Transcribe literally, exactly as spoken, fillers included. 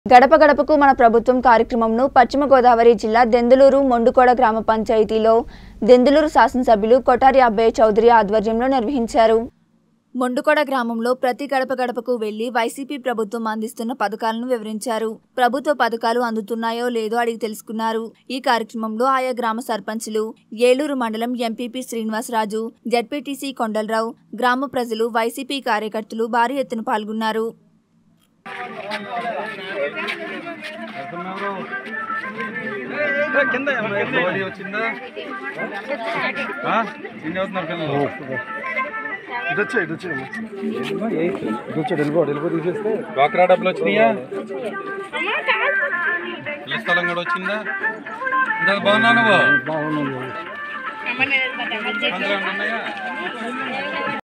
గడప గడపకు మన ప్రభుత్వం కార్యక్రమంను పశ్చిమ గోదావరి జిల్లా దెందులూరు మొండుకోడ గ్రామ పంచాయతీలో దెందులూరు శాసనసభ్యులు కొఠారి అబ్బయ్య చౌదరి ఆధ్వర్యంలో నిర్వహించారు. మొండుకోడ గ్రామంలో ప్రతి గడప గడపకు వెళ్లి వైసీపీ ప్రభుత్వం అందిస్తున్న పథకాలను వివరించారు. ప్రభుత్వ పథకాలు అందుతున్నాయో లేదో అడిగి తెలుసుకున్నారు. ఈ కార్యక్రమంలో ఆయా గ్రామ సర్పంచులు, ఏలూరు మండలం ఎంపీపీ శ్రీనివాసరాజు, జెడ్పీటీసీ కొండలరావు, గ్రామ ప్రజలు, వైసీపీ కార్యకర్తలు భారీ ఎత్తున పాల్గొన్నారు. డ్వాక్రా డబ్బులు వచ్చినాయా? ఇళ్ళ స్థలం కూడా వచ్చిందా? ఇందాక బాగున్నా నువ్వు?